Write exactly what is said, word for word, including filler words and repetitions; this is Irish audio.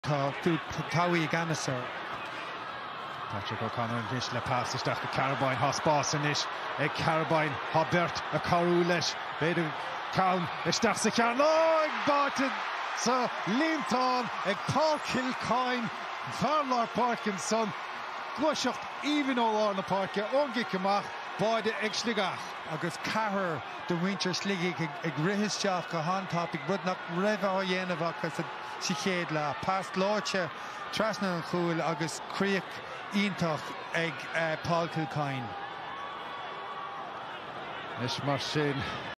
Tá táí ganasar. Patrick O'Connor is le pass isteach go Carabine Hospás inis ag Carabine Habert a carú leis beidir Cown isteach sa ceann ag báte sa Lintán ag Paul Kilcoyne Farlar Parkinson gluiseacht even ó na parke ongi cymach báide ag Sligach agus cahar de winter Sligo ag rihisteach go hantapig bud nach raibh á dhéanamh agus si chéad le past láirte trasna an chúil agus críoch iontach ag uh, Paul Kilcoyne. Is mar sin